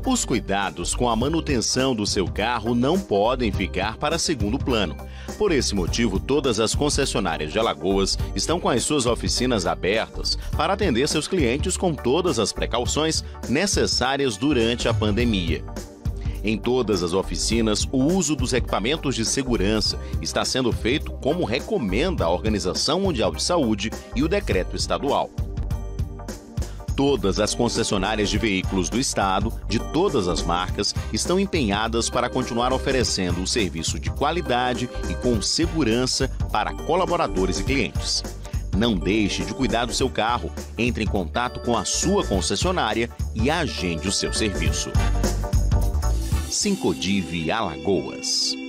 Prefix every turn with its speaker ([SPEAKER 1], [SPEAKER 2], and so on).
[SPEAKER 1] Os cuidados com a manutenção do seu carro não podem ficar para segundo plano. Por esse motivo, todas as concessionárias de Alagoas estão com as suas oficinas abertas para atender seus clientes com todas as precauções necessárias durante a pandemia. Em todas as oficinas, o uso dos equipamentos de segurança está sendo feito como recomenda a Organização Mundial de Saúde e o decreto estadual. Todas as concessionárias de veículos do estado, de todas as marcas, estão empenhadas para continuar oferecendo um serviço de qualidade e com segurança para colaboradores e clientes. Não deixe de cuidar do seu carro, entre em contato com a sua concessionária e agende o seu serviço. Sincodive Alagoas.